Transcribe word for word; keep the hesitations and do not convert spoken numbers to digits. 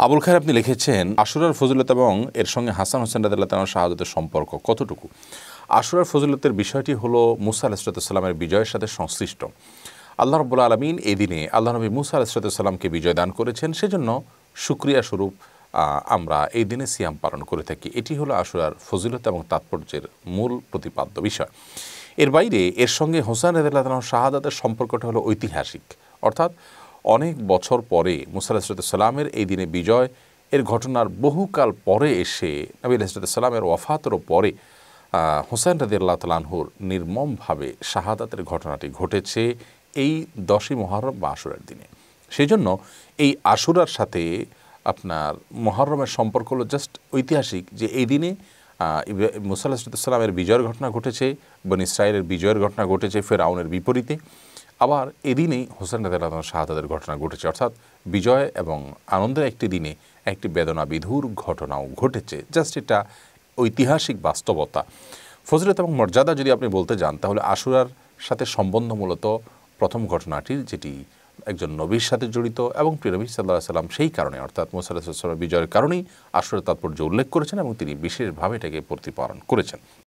আবুল খায়ের আপনি লিখেছেন আশুরার ফজিলত এবং এর সঙ্গে হাসান হোসেন রাদিয়াল্লাহু তাআলার শাহাদাতের সম্পর্ক কতটুকু। আশুরার ফজিলতের বিষয়টি হলো মুসা আলাইহিস সালামের বিজয়ের সাথে সংশ্লিষ্ট। আল্লাহ রাব্বুল আলামিন এই দিনে আল্লাহ নবী মুসা আলাইহিস সালামকে বিজয় দান করেছেন, সেজন্য শুকরিয়া স্বরূপ আমরা এই দিনে সিয়াম পালন করে থাকি। এটি হলো আশুরার ফজিলত এবং তাৎপর্যের মূল প্রতিপাদ্য বিষয়। এর বাইরে এর সঙ্গে হোসেন রাদিয়াল্লাহু তাআলার শাহাদাতের সম্পর্কটা হলো ঐতিহাসিক, অর্থাৎ অনেক বছর পরে মুসা আলাইহিস সালামের এই দিনে বিজয় এর ঘটনার বহুকাল পরে এসে নবী আলাইহিস সালামের ওয়াফাতেরও পরে হোসেন রাদিয়াল্লাহু তাআলা আনহুর নির্মমভাবে শাহাদাতের ঘটনাটি ঘটেছে এই দশই মুহররম বা আশুরার দিনে। সেই জন্য এই আশুরার সাথে আপনার মুহররমের সম্পর্ক হলো জাস্ট ঐতিহাসিক, যে এই দিনে মুসা আলাইহিস সালামের বিজয়ের ঘটনা ঘটেছে, বনী ইসরাঈলের বিজয়ের ঘটনা ঘটেছে ফেরাউনের বিপরীতে। আবার এদিনেই হোসেন রাদিয়াল্লাহু তাআলা শাহাদাতের ঘটনা ঘটেছে, অর্থাৎ বিজয় এবং আনন্দের একটি দিনে একটি বেদনা বিধুর ঘটনাও ঘটেছে। জাস্ট এটা ঐতিহাসিক বাস্তবতা। ফজিলত এবং মর্যাদা যদি আপনি বলতে যান, তাহলে আশুরার সাথে সম্বন্ধ মূলত প্রথম ঘটনাটির, যেটি একজন নবীর সাথে জড়িত এবং প্রিয় নবী সাল্লাল্লাহু আলাইহি সাল্লাম সেই কারণে অর্থাৎ মুসা আলাইহিস সালামের বিজয়ের কারণেই আশুরার তাৎপর্য উল্লেখ করেছেন এবং তিনি বিশেষভাবে এটাকে প্রতিপালন করেছেন।